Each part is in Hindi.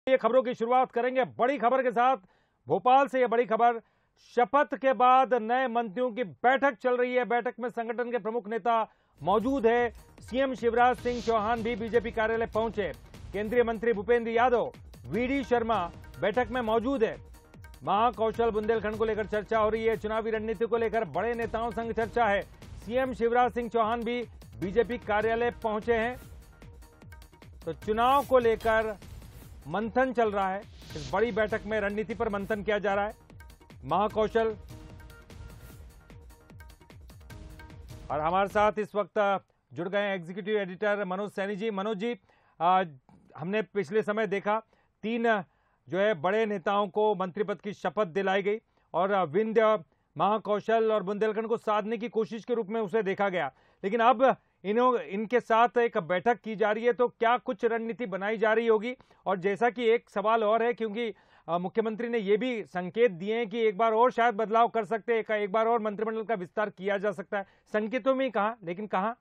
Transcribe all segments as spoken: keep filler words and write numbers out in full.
ये खबरों की शुरुआत करेंगे बड़ी खबर के साथ। भोपाल से ये बड़ी खबर, शपथ के बाद नए मंत्रियों की बैठक चल रही है। बैठक में संगठन के प्रमुख नेता मौजूद है। सीएम शिवराज सिंह चौहान भी बीजेपी कार्यालय पहुंचे। केंद्रीय मंत्री भूपेंद्र यादव, वीडी शर्मा बैठक में मौजूद है। महाकौशल बुंदेलखंड को लेकर चर्चा हो रही है। चुनावी रणनीति को लेकर बड़े नेताओं संग चर्चा है। सीएम शिवराज सिंह चौहान भी बीजेपी कार्यालय पहुंचे हैं। तो चुनाव को लेकर मंथन चल रहा है। इस बड़ी बैठक में रणनीति पर मंथन किया जा रहा है। महाकौशल और हमारे साथ इस वक्त जुड़ गए एग्जीक्यूटिव एडिटर मनोज सैनी जी। मनोज जी, आ, हमने पिछले समय देखा तीन जो है बड़े नेताओं को मंत्री पद की शपथ दिलाई गई और विंध्य, महाकौशल और बुंदेलखंड को साधने की कोशिश के रूप में उसे देखा गया। लेकिन अब इन्हों इनके साथ एक बैठक की जा रही है, तो क्या कुछ रणनीति बनाई जा रही होगी? और जैसा कि एक सवाल और है, क्योंकि मुख्यमंत्री ने यह भी संकेत दिए हैं कि एक बार और शायद बदलाव कर सकते हैं, एक बार और मंत्रिमंडल का विस्तार किया जा सकता है। संकेतों में ही कहा, लेकिन कहां?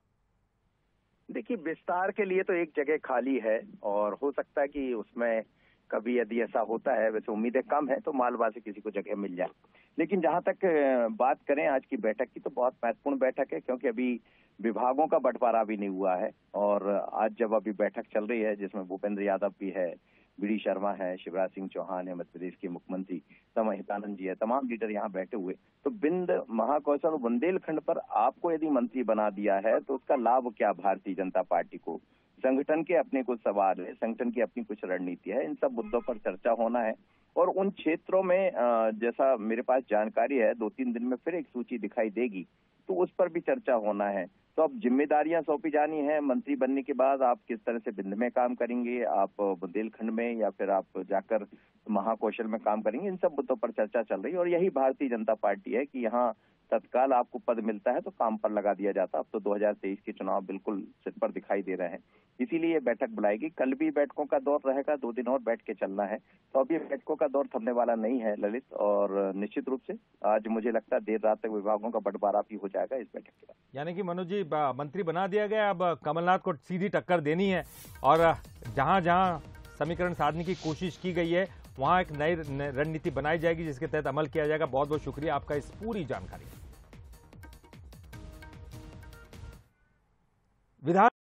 देखिए, विस्तार के लिए तो एक जगह खाली है और हो सकता है कि उसमें कभी यदि ऐसा होता है, वैसे उम्मीदें कम है, तो मालवा से किसी को जगह मिल जाए। लेकिन जहां तक बात करें आज की बैठक की, तो बहुत महत्वपूर्ण बैठक है, क्योंकि अभी विभागों का बंटवारा भी नहीं हुआ है। और आज जब अभी बैठक चल रही है जिसमें भूपेंद्र यादव भी है, वीडी शर्मा है, शिवराज सिंह चौहान है, मध्य प्रदेश के मुख्यमंत्री हितानंद जी है, तमाम लीडर यहाँ बैठे हुए, तो बिंद, महाकौशल और बुंदेलखंड पर आपको यदि मंत्री बना दिया है तो उसका लाभ क्या भारतीय जनता पार्टी को? संगठन के अपने कुछ सवाल है, संगठन की अपनी कुछ रणनीति है, इन सब मुद्दों पर चर्चा होना है। और उन क्षेत्रों में जैसा मेरे पास जानकारी है, दो तीन दिन में फिर एक सूची दिखाई देगी, तो उस पर भी चर्चा होना है। तो अब जिम्मेदारियां सौंपी जानी है। मंत्री बनने के बाद आप किस तरह से बिंद में काम करेंगे, आप बुंदेलखंड में, या फिर आप जाकर महाकौशल में काम करेंगे, इन सब मुद्दों पर चर्चा चल रही है। और यही भारतीय जनता पार्टी है कि यहाँ तत्काल आपको पद मिलता है तो काम पर लगा दिया जाता। अब तो दो हज़ार तेईस के चुनाव बिल्कुल सिर पर दिखाई दे रहे हैं, इसीलिए ये बैठक बुलाएगी। कल भी बैठकों का दौर रहेगा, दो दिन और बैठ के चलना है। तो अब ये बैठकों का दौर थमने वाला नहीं है ललित, और निश्चित रूप से आज मुझे लगता है देर रात तक विभागों का बंटवारा भी हो जाएगा इस बैठक के बाद। यानी कि मनोज जी, मंत्री बना दिया गया, अब कमलनाथ को सीधी टक्कर देनी है और जहां जहां समीकरण साधने की कोशिश की गई है वहां एक नई रणनीति बनाई जाएगी जिसके तहत अमल किया जाएगा। बहुत बहुत शुक्रिया आपका इस पूरी जानकारी। विधान